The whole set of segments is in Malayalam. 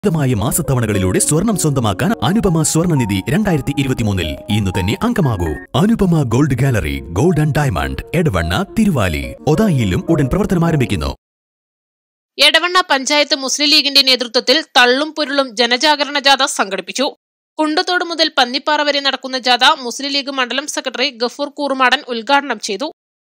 മാസത്തവണകളിലൂടെ സ്വർണം സ്വന്തമാക്കാൻ അനുപമ സ്വർണ്ണനിധി 2023 ഇന്ന് തന്നെ അംഗമാകൂ. Anupama gold gallery, gold and diamond, Edavanna, Thiruvali, ഒതായിയിലും ഉടൻ പ്രവർത്തനം ആരംഭിക്കുന്നു. എടവണ്ണ പഞ്ചായത്ത് മുസ്ലിം ലീഗിന്റെ നേതൃത്വത്തിൽ തള്ളും പൊരുളും ജനജാഗരണ ജാഥ സംഘടിപ്പിച്ചു. കുണ്ടത്തോട് മുതൽ പന്നിപ്പാറ വരെ നടക്കുന്ന ജാഥ മുസ്ലിം ലീഗ് മണ്ഡലം സെക്രട്ടറി ഗഫൂർ കൂറുമാടൻ ഉദ്ഘാടനം ചെയ്തു.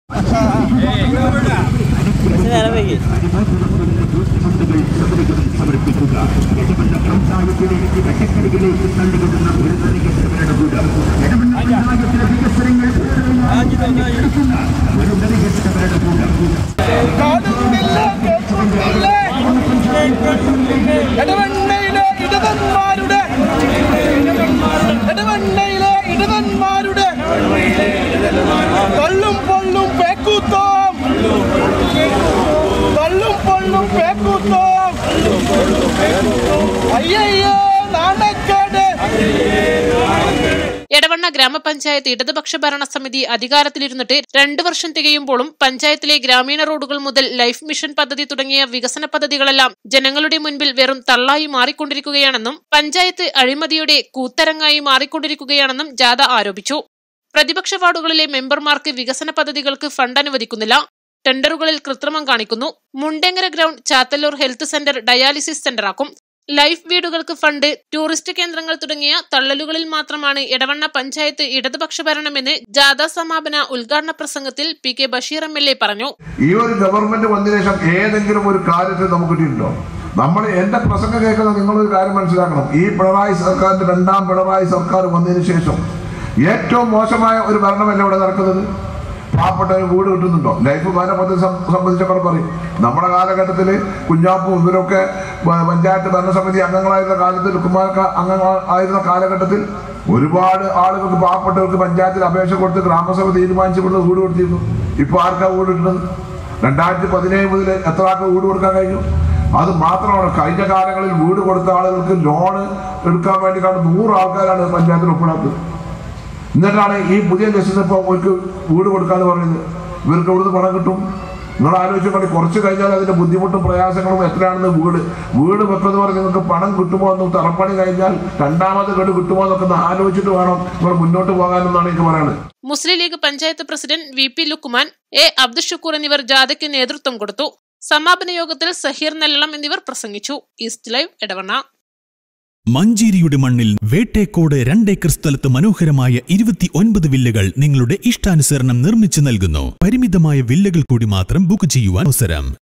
എടവണ്ണ ഗ്രാമപഞ്ചായത്ത് ഇടതുപക്ഷ ഭരണസമിതി അധികാരത്തിലിരുന്നിട്ട് 2 വർഷം തികയുമ്പോഴും പഞ്ചായത്തിലെ ഗ്രാമീണ റോഡുകൾ മുതൽ ലൈഫ് മിഷൻ പദ്ധതി തുടങ്ങിയ വികസന പദ്ധതികളെല്ലാം ജനങ്ങളുടെ മുൻപിൽ വെറും തള്ളായി മാറിക്കൊണ്ടിരിക്കുകയാണെന്നും പഞ്ചായത്ത് അഴിമതിയുടെ കൂത്തരങ്ങായി മാറിക്കൊണ്ടിരിക്കുകയാണെന്നും ജാഥ ആരോപിച്ചു. പ്രതിപക്ഷ വാർഡുകളിലെ മെമ്പർമാർക്ക് വികസന പദ്ധതികൾക്ക് ഫണ്ട് അനുവദിക്കുന്നില്ല. ടെൻഡറുകളിൽ കൃത്രിമം കാണിക്കുന്നു. Mundengara ground Chathalloor health centre dialysis സെന്ററാക്കും. ലൈഫ് വീടുകൾക്ക് ഫണ്ട്, ടൂറിസ്റ്റ് കേന്ദ്രങ്ങൾ തുടങ്ങിയ തള്ളലുകളിൽ മാത്രമാണ് എടവണ്ണ പഞ്ചായത്ത് ഇടതുപക്ഷ ഭരണമെന്ന് ജാഥ സമാപന ഉദ്ഘാടന പ്രസംഗത്തിൽ PK ബഷീർ MLA പറഞ്ഞു. ഈ ഒരു ഗവൺമെന്റ് വന്നതിന് ശേഷം ഏതെങ്കിലും ഒരു കാര്യത്തിൽ നമുക്ക് കിട്ടിയിട്ടുണ്ടോ? നമ്മൾ എന്റെ പ്രസംഗം കേൾക്കുന്ന നിങ്ങളൊരു കാര്യം മനസ്സിലാക്കണം. ഈ പിണറായി സർക്കാരിന്റെ 2ാം പിണറായി സർക്കാർ വന്നതിന് ശേഷം ഏറ്റവും മോശമായ ഒരു ഭരണമല്ല ഇവിടെ നടക്കുന്നത്. പാവപ്പെട്ടവന് വീട് കിട്ടുന്നുണ്ടോ? ലൈഫ് ഭവന പദ്ധതി സംബന്ധിച്ചൊക്കെ പറയും. നമ്മുടെ കാലഘട്ടത്തിൽ കുഞ്ഞാപ്പും ഇവരൊക്കെ പഞ്ചായത്ത് ഭരണസമിതി അംഗങ്ങളായിരുന്ന കാലത്ത്, ലുക്കുമാർക്ക് അംഗങ്ങളായിരുന്ന കാലഘട്ടത്തിൽ ഒരുപാട് ആളുകൾക്ക്, പാവപ്പെട്ടവർക്ക് പഞ്ചായത്തിൽ അപേക്ഷ കൊടുത്ത് ഗ്രാമസഭ തീരുമാനിച്ചു കൊടുത്ത് വീട് കൊടുത്തിരുന്നു. ഇപ്പോൾ ആർക്കാ വീട് കിട്ടുന്നത്? 2017 മുതൽ എത്ര ആൾക്ക് വീട് കൊടുക്കാൻ കഴിഞ്ഞു? അത് മാത്രമാണ് കഴിഞ്ഞ കാലങ്ങളിൽ വീട് കൊടുത്ത ആളുകൾക്ക് ലോണ് എടുക്കാൻ വേണ്ടി 100 ആൾക്കാരാണ് പഞ്ചായത്തിൽ ഒപ്പിടാത്തത്. എന്നിട്ടാണ് ഈ പുതിയ ലിസ്റ്റിൽ ഇപ്പോൾ അവർക്ക് വീട് കൊടുക്കാന്ന് പറയുന്നത്. ഇവർക്ക് എവിടുന്ന് പണം കിട്ടും? നിങ്ങൾ ആലോചിച്ചോളി. കുറച്ച് കഴിഞ്ഞാൽ അതിന്റെ ബുദ്ധിമുട്ടും പ്രയാസങ്ങളും എത്രയാണെന്ന് വീട് വെക്കുന്നത് പറഞ്ഞ് നിങ്ങൾക്ക് പണം കിട്ടുമോ എന്നും, തറപ്പണി കഴിഞ്ഞാൽ 2ാമത് ഗഡു കിട്ടുമോ എന്നൊക്കെ ആലോചിച്ചിട്ട് വേണം നിങ്ങൾ മുന്നോട്ട് പോകാനെന്നാണ് എനിക്ക് പറയുന്നത്. Muslim League panchayat president VP Lukman, A Abdul Shukkur എന്നിവർ ജാഥയ്ക്ക് നേതൃത്വം കൊടുത്തു. സമാപന യോഗത്തിൽ സഹീർ നെല്ലളം എന്നിവർ പ്രസംഗിച്ചു. East live, Edavanna. മഞ്ചേരിയുടെ മണ്ണിൽ വേട്ടേക്കോട് 2 ഏക്കർ സ്ഥലത്ത് മനോഹരമായ 29 വില്ലകൾ നിങ്ങളുടെ ഇഷ്ടാനുസരണം നിർമ്മിച്ചു നൽകുന്നു. പരിമിതമായ വില്ലകൾ കൂടി മാത്രം ബുക്ക് ചെയ്യുവാൻ അവസരം.